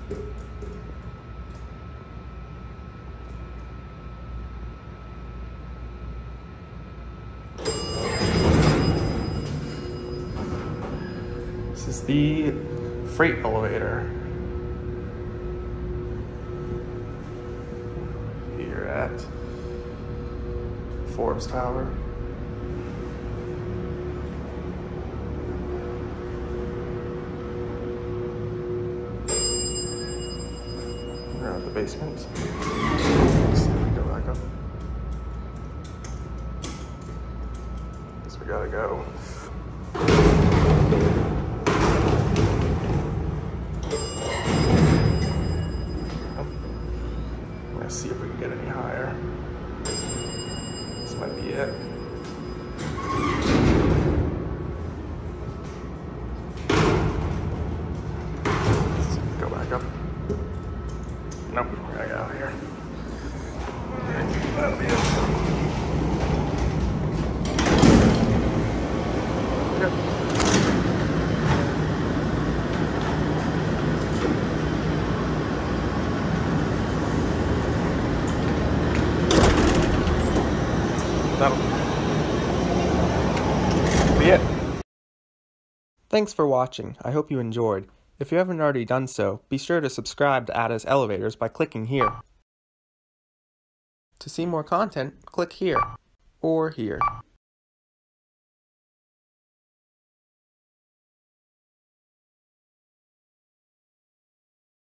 This is the freight elevator here at Forbes Tower. We're at the basement. Let's go back up. Guess we gotta go. See if we can get any higher. This might be it. Let's go back up. Nope, we gotta get out of here. That'll be it. Yep. That'll be it. Thanks for watching. I hope you enjoyed. If you haven't already done so, be sure to subscribe to Ada's Elevators by clicking here. To see more content, click here or here.